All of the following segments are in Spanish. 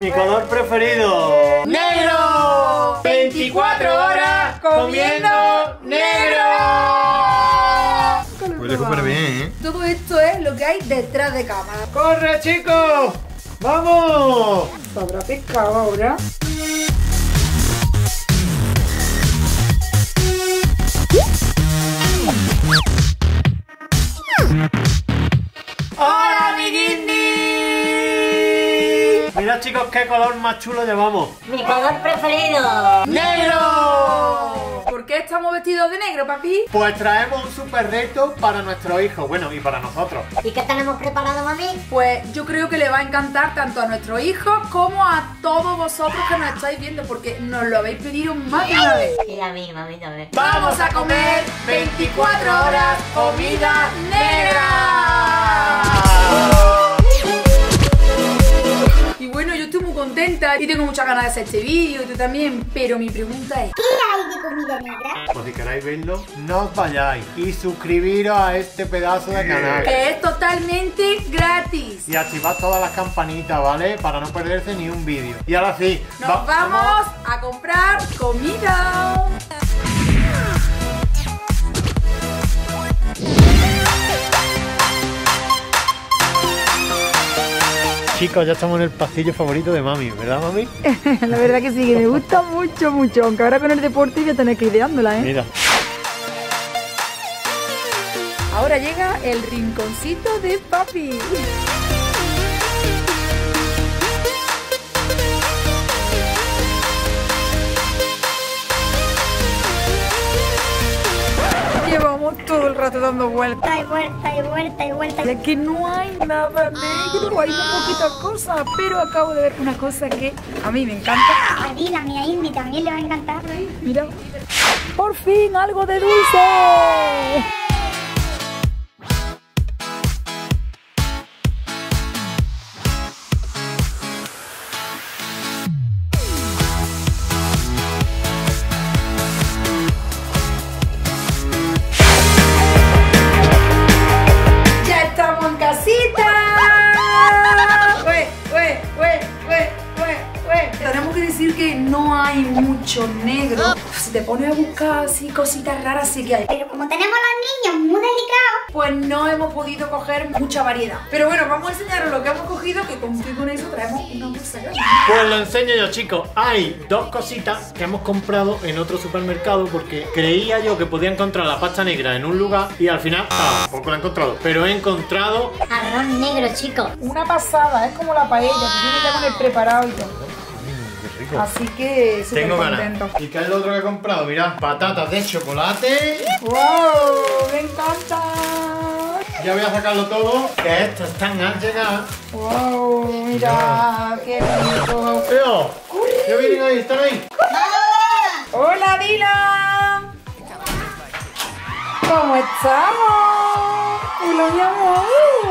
Mi color preferido. ¡Negro! 24 horas comiendo negro. Huele súper bien, ¿eh? Todo esto es lo que hay detrás de cámara. ¡Corre, chicos! ¡Vamos! ¿Se habrá pescado ahora? ¡Hola, mi Guindy! Mirad, chicos, qué color más chulo llevamos. Mi color preferido. ¡Negro! ¿Por qué estamos vestidos de negro, papi? Pues traemos un super reto para nuestros hijos, bueno, y para nosotros. ¿Y qué tenemos preparado, mami? Pues yo creo que le va a encantar tanto a nuestros hijos como a todos vosotros que nos estáis viendo, porque nos lo habéis pedido más de una vez. Y a mí, mami, también. ¡Vamos a comer 24 horas comida negra! Y bueno, yo estoy muy contenta y tengo muchas ganas de hacer este vídeo y tú también, pero mi pregunta es... ¿Qué hay de comida negra? Pues si queréis verlo, no os vayáis y suscribiros a este pedazo de canal. Que es totalmente gratis. Y activad todas las campanitas, ¿vale? Para no perderse ni un vídeo. Y ahora sí, Nos vamos a comprar comida. Chicos, ya estamos en el pasillo favorito de mami, ¿verdad, mami? La verdad que sí, que me gusta mucho, mucho. Aunque ahora con el deporte voy a tener que ir ideándola, ¿eh? Mira. Ahora llega el rinconcito de papi. Llevamos todo el rato dando vueltas. Y vuelta, y vuelta, y vuelta. Es que no hay nada negro, hay muy poquitas cosas, pero acabo de ver una cosa que a mí me encanta. A mí, la mía Indy también le va a encantar. Mira, por fin algo de dulce. ¡Ya estamos en casita! Tenemos que decir que no hay mucho negro. Si te pones a buscar así cositas raras, sí que hay. Pero como tenemos los niños muy delicados, Pues no hemos podido coger mucha variedad. Pero bueno, vamos a enseñaros lo que hemos cogido, que con eso traemos una bolsa grande. Pues lo enseño yo, chicos. Hay dos cositas que hemos comprado en otro supermercado porque creía yo que podía encontrar la pasta negra en un lugar y al final tampoco la he encontrado. Pero he encontrado... arroz negro, chicos. Una pasada, es como la paella, que tiene que poner preparado y todo. Qué rico. Así que súper Tengo contento. ganas. ¿Y qué es lo otro que he comprado? Mirad, patatas de chocolate. ¡Wow! ¡Me encanta! Ya voy a sacarlo todo, que estas están al llegar. ¡Wow! Mira, qué bonito. ¡Eo! ¿Qué vienen ahí? ¿Están ahí? ¡Hola, Dylan! ¿Cómo estamos? ¡Hola, mi amor!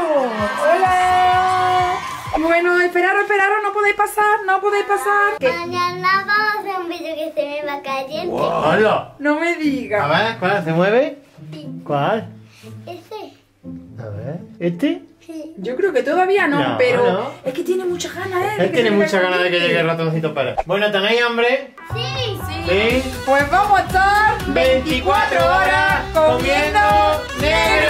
¡Hola! Bueno, esperaros, no podéis pasar, no podéis pasar. ¿Qué? Mañana vamos a hacer un vídeo que se me va caliente. ¡Hola! No me A digas. ver, ¿cuál se mueve? ¿Cuál? Ese. A ver, ¿este? Sí. Yo creo que todavía no, No, pero no. es que tiene muchas ganas, ¿eh? Él tiene muchas ganas de que llegue el ratoncito Pérez. Bueno, ¿tenéis hambre? Sí. Sí. Pues vamos a estar 24 horas comiendo negro.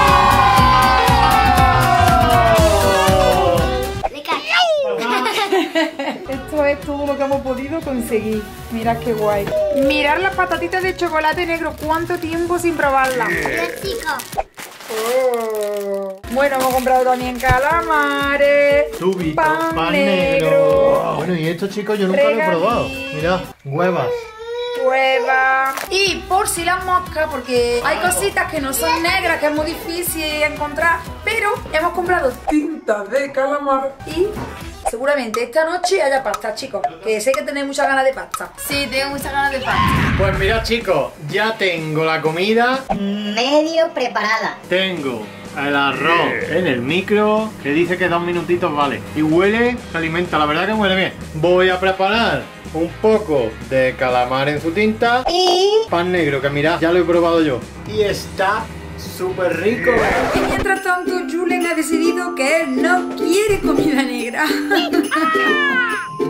Le cae. Esto es todo lo que hemos podido conseguir. Mirad qué guay. Mirad las patatitas de chocolate negro. ¿Cuánto tiempo sin probarlas? Hola, chicos. Oh. Bueno, hemos comprado también calamares. Tubito, pan pan negro. negro. Bueno, y esto, chicos, yo nunca lo he probado. Regalí. Mirad, huevas. Hueva. Y por si las moscas, porque hay cositas que no son negras, que es muy difícil encontrar, pero hemos comprado tintas de calamar y seguramente esta noche haya pasta, chicos, que sé que tenéis muchas ganas de pasta. Sí, tengo muchas ganas de pasta. Pues mirad, chicos, ya tengo la comida. Medio preparada. Tengo el arroz en el micro, que dice que 2 minutitos vale. Y huele, se alimenta, la verdad que huele bien. Voy a preparar un poco de calamar en su tinta y pan negro, que mirad, ya lo he probado yo. Y está súper rico. Y mientras tanto, Julen ha decidido que él no quiere comida negra.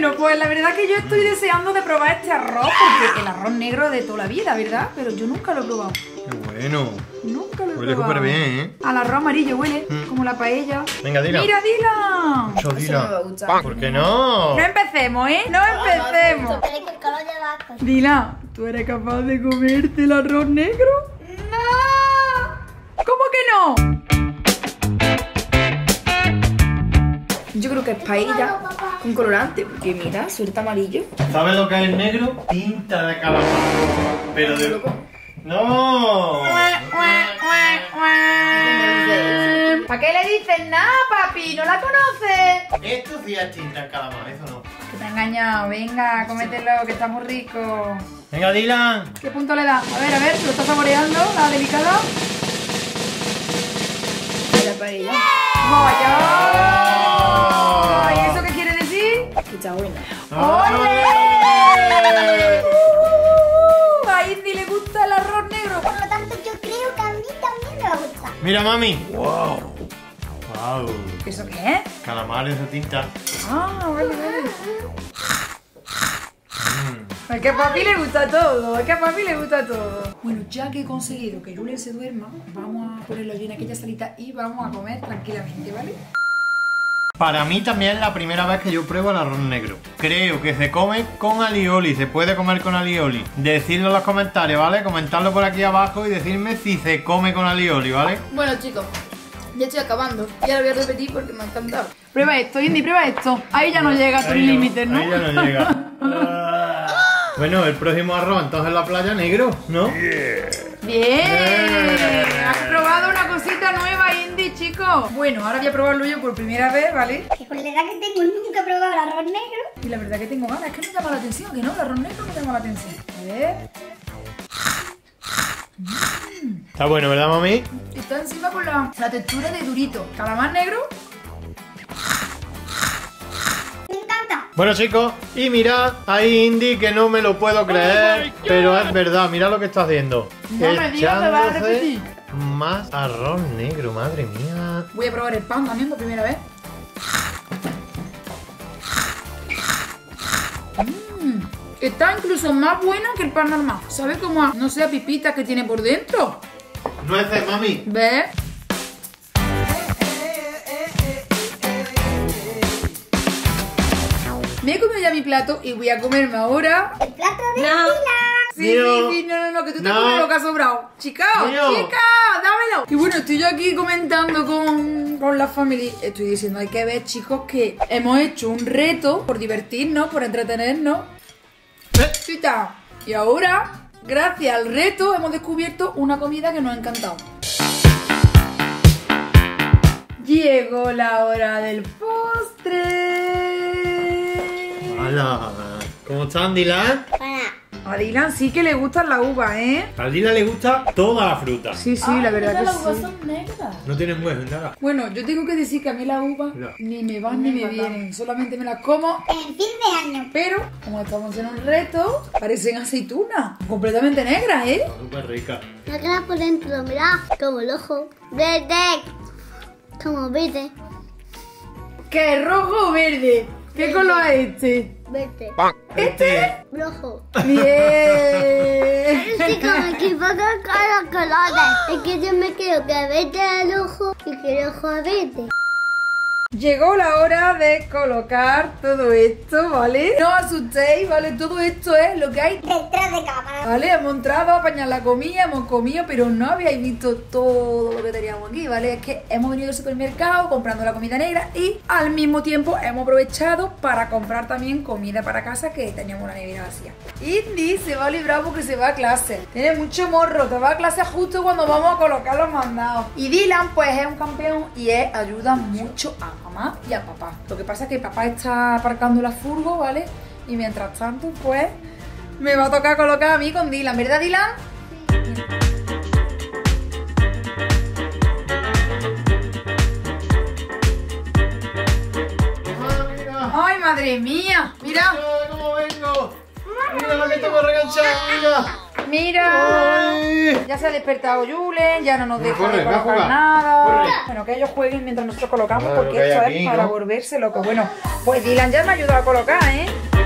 Bueno, pues la verdad que yo estoy deseando de probar este arroz, porque el arroz negro de toda la vida, ¿verdad? Pero yo nunca lo he probado. Qué bueno. Nunca lo he Huele probado. súper bien, ¿eh? Al arroz amarillo huele, como la paella. Venga, Dylan. ¡Mira, Dylan! Mucho, Eso Dylan. no me va a gustar. ¿Por qué no? No empecemos, ¿eh? No empecemos. Pero es que el color de vaca. Dylan, ¿tú eres capaz de comerte el arroz negro? ¡No! ¿Cómo que no? Yo creo que es paella con colorante, porque mira, suelta amarillo. ¿Sabes lo que es el negro? Tinta de calamar. Pero de... ¡No! ¿Para qué le dices nada, papi? ¿No la conoces? Esto sí es tinta de calamar, eso no. Que te ha engañado. Venga, cómetelo, que está muy rico. Venga, Dylan. ¿Qué punto le da? A ver, ¿lo está saboreando? ¿La delicada? La paella. ¡Vaya! ¿Y eso qué quiere decir? Que está buena. ¡Ole! A Indy le gusta el arroz negro. Por lo tanto, yo creo que a mí también me va a gustar. Mira, mami. ¡Wow! ¡Wow! ¿Eso qué es? Calamares de tinta. Ah, vale. Es que a papi le gusta todo, Bueno, ya que he conseguido que Julen se duerma, vamos a ponerlo allí en aquella salita y vamos a comer tranquilamente, ¿vale? Para mí también es la primera vez que yo pruebo el arroz negro. Creo que se come con alioli, se puede comer con alioli. Decidlo en los comentarios, ¿vale? Comentadlo por aquí abajo y decirme si se come con alioli, ¿vale? Bueno, chicos, ya estoy acabando. Y ahora voy a repetir porque me ha encantado. Prueba esto, Indy, prueba esto. Ahí ya no llega a tus límites, ¿no? Ahí ya no llega. Bueno, el próximo arroz entonces en la playa negro, ¿no? ¡Bien! Has probado una cosita nueva, Indy, chicos. Bueno, ahora voy a probarlo yo por primera vez, ¿vale? Que con la edad que tengo nunca he probado el arroz negro. Y la verdad que tengo ganas, es que me llama la atención, que no, el arroz negro me llama la atención. A ver. Está bueno, ¿verdad, mami? Está encima con la textura de durito. Calamar negro. Me encanta. Bueno, chicos, y mirad ahí Indy, que no me lo puedo creer, pero es verdad, mirad lo que está haciendo. No me digas que vas a Echándose repetir. más arroz negro, madre mía. Voy a probar el pan también por primera vez. Está incluso más bueno que el pan normal. ¿Sabe cómo a, no sé, a pipitas que tiene por dentro? Nueces, mami. ¿Ves? Me he comido ya mi plato y voy a comerme ahora. El plato de No. Dylan. Sí, Mío. sí, no, que tú te No. comes lo que ha sobrado. Chica, Mío. dámelo. Y bueno, estoy yo aquí comentando con la familia. Estoy diciendo, hay que ver, chicos, que hemos hecho un reto por divertirnos, por entretenernos. Chita. Y ahora, gracias al reto, hemos descubierto una comida que nos ha encantado. Llegó la hora del postre. Hola. ¿Cómo están, Dylan? Para. A Dylan sí que le gustan las uvas, ¿eh? A Dylan le gusta toda la fruta. Sí, la verdad que las uvas sí. son negras. No tienen hueso, nada. Bueno, yo tengo que decir que a mí las uvas No. ni me van ni me vienen. Solamente me las como. En fin de año. Pero, como estamos en un reto, parecen aceitunas. Completamente negras, ¿eh? Súper rica. Negras por dentro, mirad. Como el ojo. Verde. Como verde. ¿Qué es rojo o verde? ¿Qué color es este? Verde. Este. Rojo. Bien. Sí, como equivoco con los colores. Es que yo me creo que verde es el ojo y que el ojo es verde. Llegó la hora de colocar todo esto, ¿vale? No os asustéis, ¿vale? Todo esto es lo que hay. Detrás de cámara. Vale, hemos entrado a apañar la comida, hemos comido, pero no habíais visto todo lo que teníamos aquí, ¿vale? Es que hemos venido al supermercado comprando la comida negra y al mismo tiempo hemos aprovechado para comprar también comida para casa, que teníamos una nevera vacía. Indy se va a librar porque se va a clase. Tiene mucho morro, te va a clase justo cuando vamos a colocar los mandados. Y Dylan, pues es un campeón y ayuda mucho a mamá y a papá. Lo que pasa es que papá está aparcando la furgo, ¿vale? Y mientras tanto, pues me va a tocar colocar a mí con Dylan, ¿verdad, Dylan? ¡Ay, madre mía! ¡Mira! ¡Mira cómo vengo! ¡Mira lo que tengo reganchado! ¡Mira! Mira, ¡Ay! ya se ha despertado Julen, ya no nos deja Corre, de ve a colocar jugar. nada. Corre. Bueno, que ellos jueguen mientras nosotros colocamos, Claro, porque que hay esto aquí, es para ¿no? volverse loco. Bueno, pues Dylan ya me ayuda a colocar, ¿eh?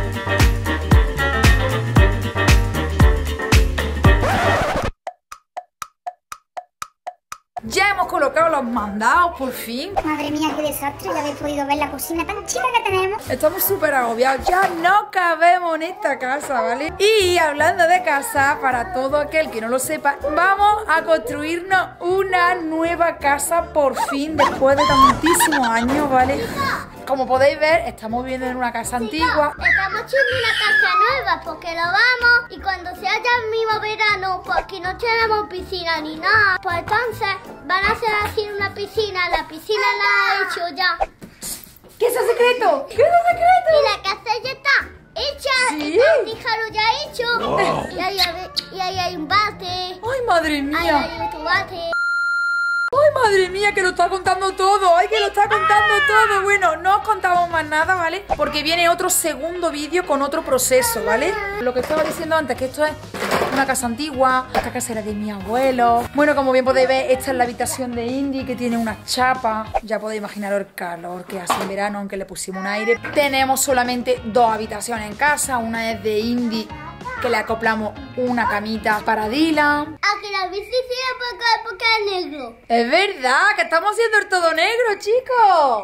Ya hemos colocado los mandados, por fin. Madre mía, qué desastre. Ya habéis podido ver la cocina tan chula que tenemos. Estamos súper agobiados, ya no cabemos en esta casa, ¿vale? Y hablando de casa, para todo aquel que no lo sepa, vamos a construirnos una nueva casa por fin, después de tantísimos años, ¿vale? Como podéis ver, estamos viviendo en una casa antigua. Estamos haciendo una casa nueva porque lo vamos y cuando sea ya el mismo verano, pues aquí no tenemos piscina ni nada, pues entonces van a hacer así una piscina, la piscina la ha hecho ya ¿Qué es el secreto? ¿Qué es el secreto? y la casa ya está hecha, ¿Sí? está el tijaro ya hecho y ahí hay un bate, ¡Ay, madre ahí mía! hay otro bate. ¡Ay, madre mía! Que lo está contando todo. ¡Ay, que lo está contando todo! Bueno, no os contamos más nada, ¿vale? Porque viene otro segundo vídeo con otro proceso, ¿vale? Lo que estaba diciendo antes, que esto es una casa antigua. Esta casa era de mi abuelo. Bueno, como bien podéis ver, esta es la habitación de Indy, que tiene una chapa. Ya podéis imaginaros el calor que hace en verano, aunque le pusimos un aire. Tenemos solamente 2 habitaciones en casa. Una es de Indy, que le acoplamos una camita para Dylan. Aquí la bici sigue porque es negro. Es verdad, que estamos haciendo el todo negro, chicos.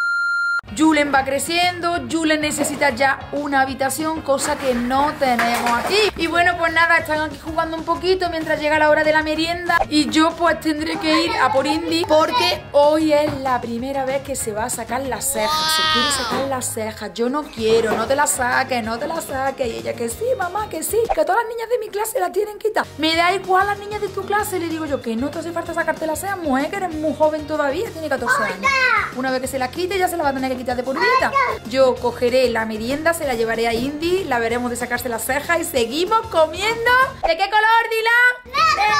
Julen va creciendo, Julen necesita ya una habitación, cosa que no tenemos aquí. Y bueno, pues nada, están aquí jugando un poquito mientras llega la hora de la merienda. Y yo pues tendré que ir a por Indy, porque hoy es la primera vez que se va a sacar las cejas. Se quiere sacar las cejas. Yo no quiero, no te las saques, no te las saques. Y ella, que sí, mamá, que sí, que todas las niñas de mi clase la tienen quitada. Me da igual las niñas de tu clase. Le digo yo, que no te hace falta sacarte las cejas, mujer, que eres muy joven todavía, tiene 14 años. Una vez que se las quite, ya se las va a tener que quitar de por vida. Yo cogeré la merienda, se la llevaré a Indy, la veremos de sacarse las cejas y seguimos comiendo. ¿De qué color, Dylan?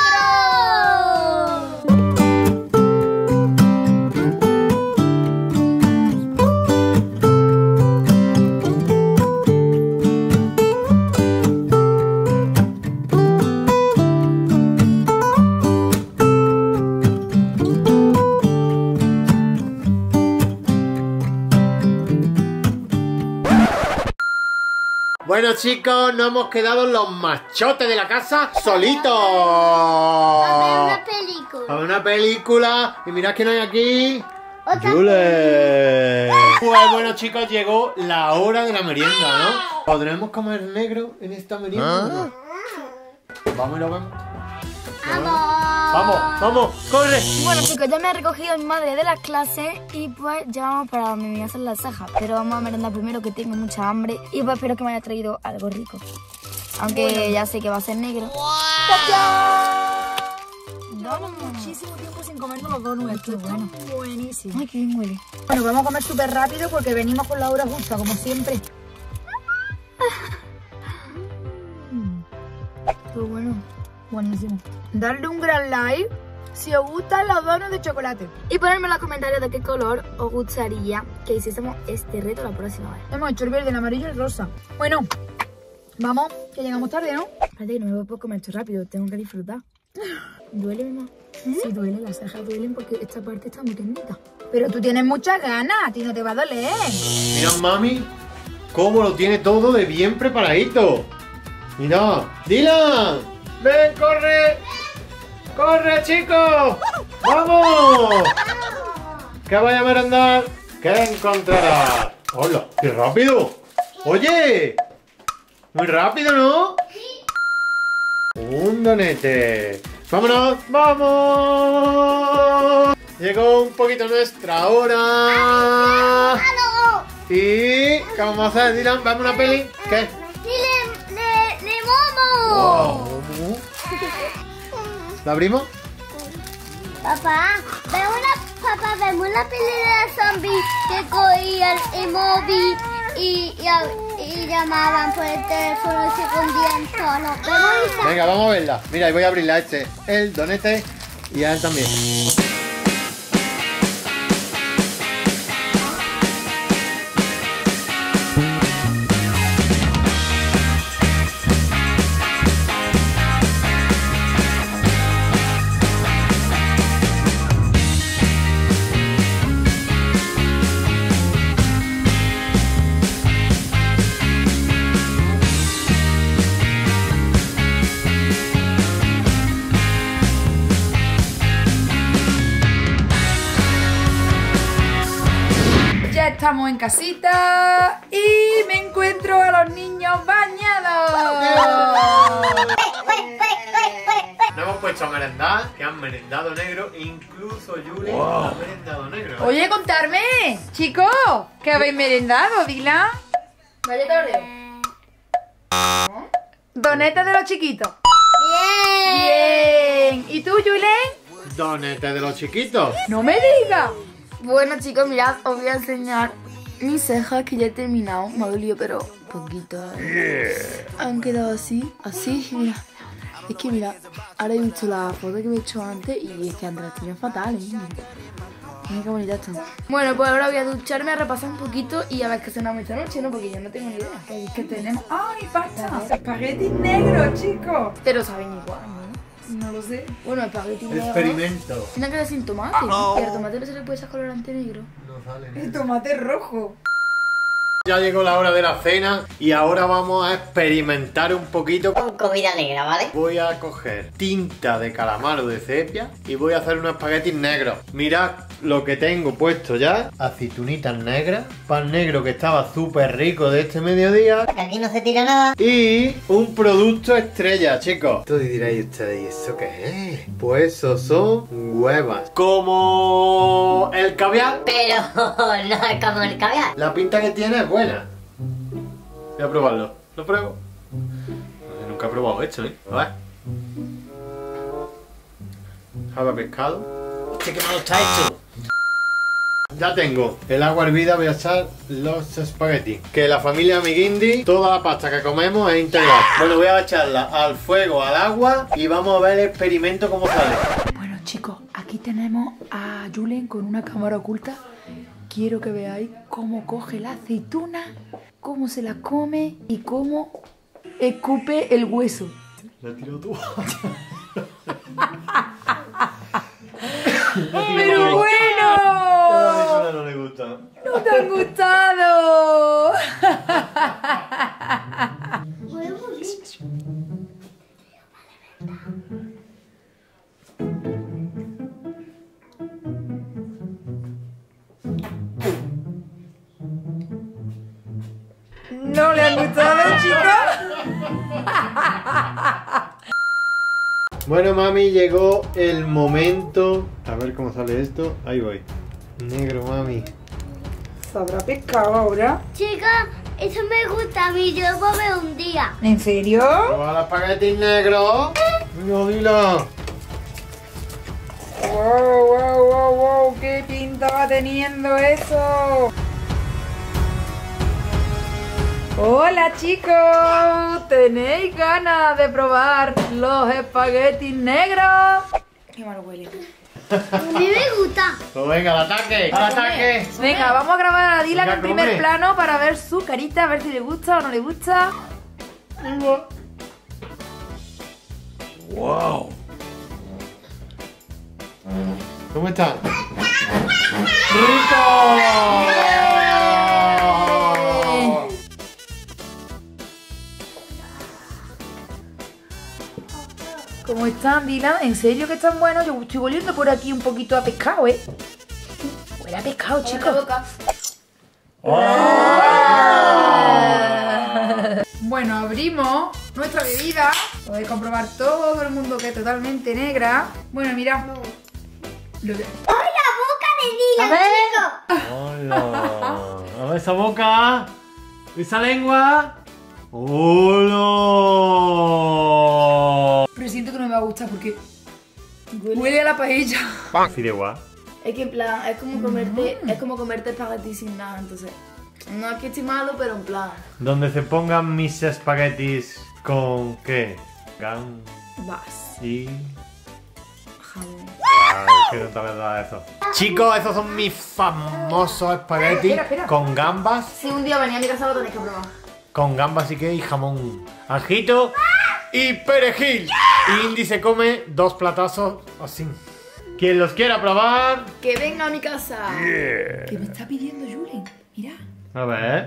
¡Negro! Bueno, chicos, nos hemos quedado los machotes de la casa solitos. A ver una película. A ver una película. Y mirad quién hay aquí. Otra ¡Julen! Pues bueno, chicos, llegó la hora de la merienda, ¿no? ¿Podremos comer negro en esta merienda? ¿O no? Vamos y lo vemos. Vamos, vamos, corre. Bueno, chicos, ya me ha recogido mi madre de las clases y pues ya vamos para donde me voy a hacer las cejas. Pero vamos a merendar primero, que tengo mucha hambre, y pues espero que me haya traído algo rico. Aunque ya sé que va a ser negro. Llevamos muchísimo tiempo sin comernos los donuts. Esto está buenísimo. Ay, qué bien huele. Bueno, vamos a comer súper rápido porque venimos con la hora justa, como siempre. Qué bueno. Buenísimo. Darle un gran like si os gustan los donuts de chocolate. Y ponerme en los comentarios de qué color os gustaría que hiciésemos este reto la próxima vez. Hemos hecho el verde, el amarillo y el rosa. Bueno, vamos, que llegamos tarde, ¿no? Espérate, que no me puedo comer esto rápido, tengo que disfrutar. ¿Duele, mamá? Sí, duele, las cejas duelen porque esta parte está muy tendita. Pero tú tienes muchas ganas, a ti no te va a doler. Mirad, mami, cómo lo tiene todo de bien preparadito. Mirad, Dylan, ven, corre. ¡Corre, chicos! ¡Vamos! ¿Qué vaya a merendar? ¿Qué encontrarás? ¡Hola! ¡Qué rápido! ¡Oye! Muy rápido, ¿no? Un donete. ¡Vámonos! ¡Vamos! Llegó un poquito nuestra hora. ¿Y qué vamos a hacer, Dylan? ¿Vamos a una peli? ¿Qué? ¡Le momo! Wow. ¿La abrimos? Papá, vemos la pelea de zombies que cogían el móvil y llamaban por el teléfono y se escondían solos. ¿Vemos esa? Venga, vamos a verla. Mira, y voy a abrirla el donete y a él también. estamos en casita y me encuentro a los niños bañados. Nos hemos puesto a merendar, que han merendado negro, e incluso Julen ha merendado negro. Oye, contarme, chicos, ¿qué habéis merendado, Dylan? Galleta Oreo. Donetes de los chiquitos. Bien. Bien. ¿Y tú, Julen? Donete de los chiquitos. No me digas. Bueno, chicos, mirad, os voy a enseñar mis cejas que ya he terminado. Me ha dolido, pero poquito. Han quedado así, mira. Es que mira, ahora he visto la foto que me he hecho antes y es que antes las tenía fatales. Mira qué bonita está. Bueno, pues ahora voy a ducharme, a repasar un poquito y a ver qué cenamos esta noche, ¿no? Porque yo no tengo ni idea. ¿Qué tenemos? ¡Ay, pasta! Espaguetis negros, chicos. Pero saben igual, ¿no? No lo sé. Bueno, espagueti negro. Experimento. Tiene que ser sin tomate. Y al tomate no se le puede echar colorante negro. No sale El negro. tomate rojo. Ya llegó la hora de la cena y ahora vamos a experimentar un poquito. Con comida negra, ¿vale? Voy a coger tinta de calamar o de sepia y voy a hacer unos espaguetis negros. Mirad lo que tengo puesto ya. Aceitunitas negras, pan negro que estaba súper rico de este mediodía Aquí no se tira nada. y un producto estrella, chicos. Entonces diréis ustedes, ¿y eso qué es? Pues eso son huevas. Como el caviar. Pero no es como el caviar. La pinta que tiene es buena. Voy a probarlo. ¿Lo pruebo? No sé, nunca he probado esto, ¿eh? A ver. Sabe a pescado. Qué malo está esto. Ya tengo el agua hervida, voy a echar los espaguetis. Que la familia Miguindi, toda la pasta que comemos es integral. Bueno, voy a echarla al fuego, al agua y vamos a ver el experimento cómo sale. Bueno, chicos, aquí tenemos a Julen con una cámara oculta. Quiero que veáis cómo coge la aceituna, cómo se la come y cómo escupe el hueso. La tiro tú. ¡Pero bueno! No le gusta. ¡No te han gustado! ¿No le han gustado, chicos? Bueno, mami, llegó el momento. A ver cómo sale esto. Ahí voy. Negro, mami. ¿Sabrá pescado ahora? Chicas, eso me gusta a mí, yo lo voy a ver un día. ¿En serio? Proba los espaguetis negros. No, dilo. ¡Wow, wow, wow, wow! ¡Qué pinta va teniendo eso! Hola, chicos, ¿tenéis ganas de probar los espaguetis negros? ¡Qué mal huele! A mí me gusta. Pues venga, al ataque. Al ataque. Venga, vamos a grabar a Dylan Venga, en primer come. plano para ver su carita, a ver si le gusta o no le gusta. Wow. ¿Cómo están? ¡Rico! ¿Cómo están, Dylan? ¿En serio que están buenos? Yo estoy oliendo por aquí un poquito a pescado, ¿eh? Huele a pescado, chicos. Bueno, abrimos nuestra bebida. Podéis comprobar todo el mundo que es totalmente negra. Bueno, mirad. Lo que- ¡Ay, la boca de Dylan, chicos! Hola. A ver esa boca. Esa lengua. Hola. Pero siento que no me va a gustar porque huele a la paella. Fideuá. Es que en plan, es como comerte espagueti sin nada, entonces. No es que esté malo, pero en plan. Donde se pongan mis espaguetis con ¿qué? Vas. Y... Jamón. que no te verdad eso. Chicos, esos son mis famosos espaguetis Espera. con gambas. Si un día venía a mi casa lo tenéis que probar. Con gambas y que y jamón. Ajito y perejil. Y Indy se come 2 platazos así. Quien los quiera probar. Que venga a mi casa. ¿Qué me está pidiendo Julen? Mira. A ver.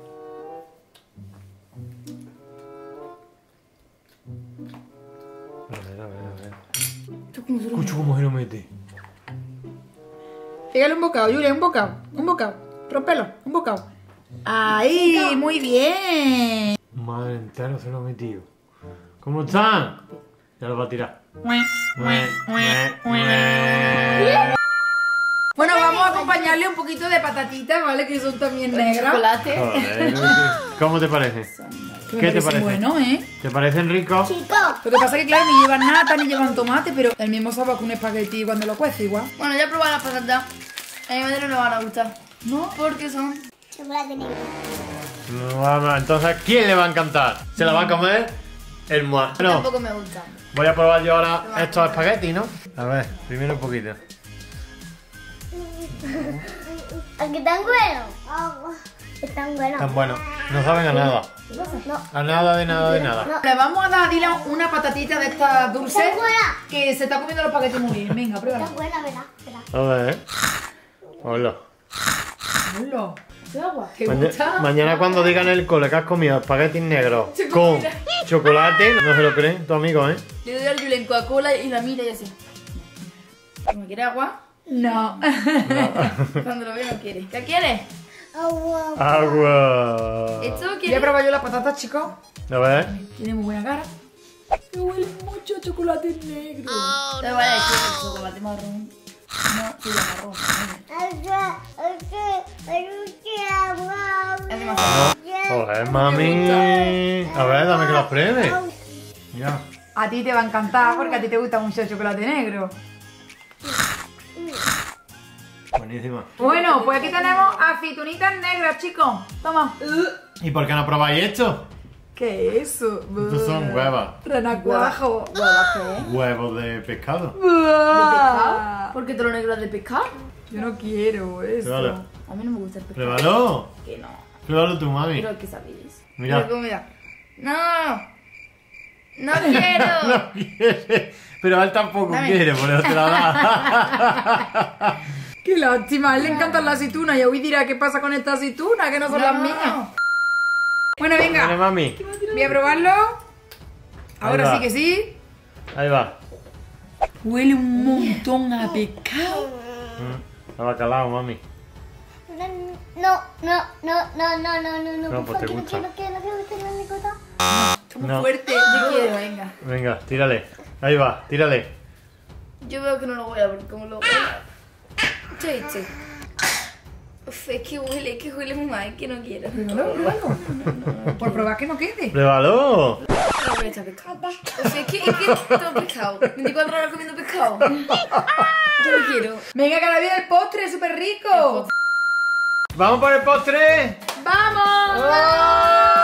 A ver. Escucho cómo se lo mete. Pégale un bocado, Julen, un bocado. Un bocado. Rómpelo, un bocado. Ahí, muy bien. Madre entero se lo he metido. ¿Cómo están? Ya lo va a tirar. Bueno, vamos a acompañarle un poquito de patatitas, ¿vale? Que son también negras. Chocolate. Joder, ¿cómo te parece? ¿Qué te parece? Bueno, ¿eh? ¿Te parecen ricos? Chico, Lo que pasa es que, claro, ni llevan nata ni llevan tomate, pero el mismo sabor que un espagueti cuando lo cuece, igual. Bueno, ya he probado las patatas. A mi madre no le van a gustar. ¿No? Porque son... chocolate negro. No, vamos, entonces, ¿a quién le va a encantar? ¿Se la va a comer? El Mua. No, Tampoco me gustan. voy a probar yo ahora estos espaguetis, ¿no? A ver, primero un poquito. Aquí están buenos. Están buenos. Están buenos. No saben a nada. No. A nada de nada de nada. Le vamos a dar a Dylan una patatita de estas dulces Está buena. que se está comiendo los paquetes muy bien. Venga, pruébala. Están buenas, ¿verdad? ¿Verdad? A ver. Hola. Hola. ¿Qué agua? ¿Te gusta? Mañana cuando digan en el cole que has comido espaguetis negros con chocolate, no se lo creen, tu amigo, ¿eh? Le doy al Julen Coca-Cola y la mira y así. ¿Me quiere agua? No. Cuando lo veo no quiere. ¿Qué quiere? Agua. Agua. ¿Esto Voy quiere? a probar yo las patatas, chicos. A ver. Tiene muy buena cara. Me huele mucho a chocolate negro. Te voy a decir el chocolate marrón. No, sí, ya marrón. Agua. Agua. Es demasiado. Joder, mami. A ver, dame que las pruebe. Ya. A ti te va a encantar porque a ti te gusta mucho el chocolate negro. Buenísima. Bueno, pues aquí tenemos aceitunitas negras, chicos. Toma. ¿Y por qué no probáis esto? ¿Qué es eso? Estos son huevas. Renacuajo. Huevos de pescado. ¿De pescado? ¿Por qué todo lo negro es de pescado? Yo no quiero eso. Pruébalo. A mí no me gusta el pescado. Pruébalo. Que no. Pruébalo tú, mami. Pero que sabéis. Mira. Pero comida. No. No quiero. No quiere. Pero él tampoco Dame. quiere, por eso te la da. Qué lástima, a él le encantan las aceitunas y hoy dirá qué pasa con estas aceitunas que no son las mías. Bueno, Dale, venga, mami. voy a probarlo. Ahora va. sí que sí. Ahí va. Huele un montón a pescado. A bacalao, mami. No. No, pues te No gusta. quiero. Está muy No. fuerte. Yo quiero, venga. Venga, tírale. Ahí va, tírale. Yo veo que no lo voy a ver como lo voy a... Che. Uf, es que huele muy mal, que no quiero. Pruébalo, pruébalo. Por probar que no quede. Pruébalo. No voy a echar pescado. O sea, es que todo pescado. 24 horas comiendo pescado. Yo no quiero. Venga, que ahora viene el postre, es súper rico. ¡Vamos por el postre! ¡Vamos!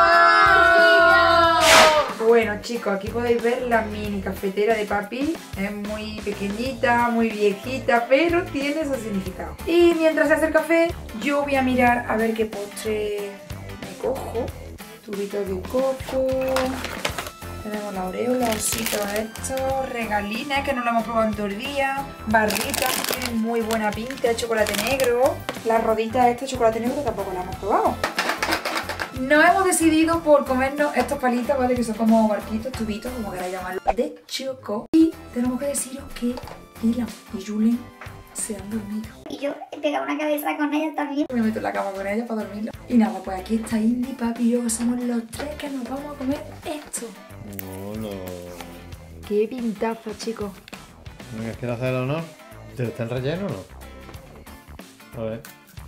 Bueno, chicos, aquí podéis ver la mini cafetera de papi. Es muy pequeñita, muy viejita, pero tiene su significado. Y mientras se hace el café, yo voy a mirar a ver qué postre me cojo. Tubitos de coco. Tenemos la Oreo, los ositos estos, regalines que no lo hemos probado en todo el día, barritas que tienen muy buena pinta de chocolate negro, las roditas estas de chocolate negro tampoco las hemos probado. Nos hemos decidido por comernos estos palitos, ¿vale? Que son como barquitos, tubitos, como queráis llamarlo, de choco. Y tenemos que deciros que Dylan y Julen se han dormido. Y yo he pegado una cabeza con ella también. Me meto en la cama con ella para dormirlo. Y nada, pues aquí está Indy, papi y yo, que somos los tres que nos vamos a comer esto. Hola. Qué pintaza, chicos. Venga, ¿quieres hacer el honor? ¿Te está el relleno o no? A ver.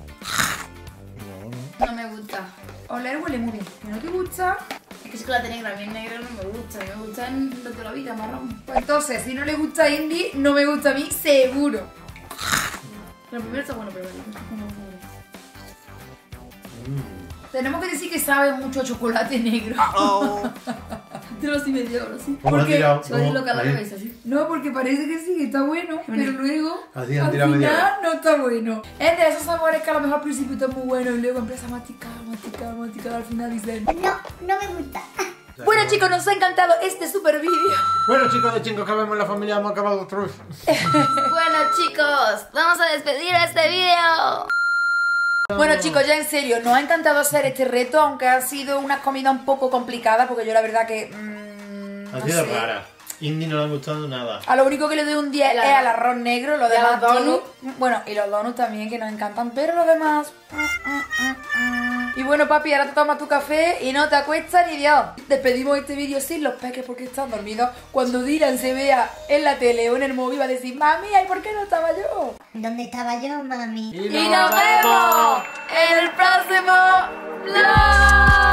No me gusta. Oler huele muy bien. ¿Que no te gusta? Es que chocolate negro, a mí el negro no me gusta. A mí me gusta en de toda la vida, marrón. Pues entonces, si no le gusta a Indy, no me gusta a mí, seguro. Pero primero está bueno, pero Tenemos que decir que sabe mucho a chocolate negro. Te lo sí me dio, ahora sí. ¿Cómo lo has Porque tirado? Se va a ir loca la Ahí. cabeza, sí. No, porque parece que sí, que está bueno, pero luego Así han al tirado media final no está bueno. Es de esos sabores que a lo mejor al principio están muy buenos y luego empieza a masticar, al final dicen... No me gusta. Bueno chicos, nos ha encantado este super vídeo. Bueno, chicos de chicos que vemos en la familia, hemos acabado otra vez. Bueno, chicos, vamos a despedir este video. Bueno chicos, ya en serio, nos ha encantado hacer este reto, aunque ha sido una comida un poco complicada, porque yo la verdad que... Ha no sido sé. rara. Indy no le ha gustado nada. A lo único que le doy un 10 es al arroz negro, lo ¿Y a demás los todo- donuts? Bueno, y los donuts también, que nos encantan, pero los demás... Y bueno, papi, ahora te tomas tu café y no te acuestas ni Dios. Despedimos este vídeo sin los peques porque están dormidos. Cuando Dylan se vea en la tele o en el móvil va a decir, mami, ¿y por qué no estaba yo? ¿Dónde estaba yo, mami? Y nos vemos en el próximo vlog.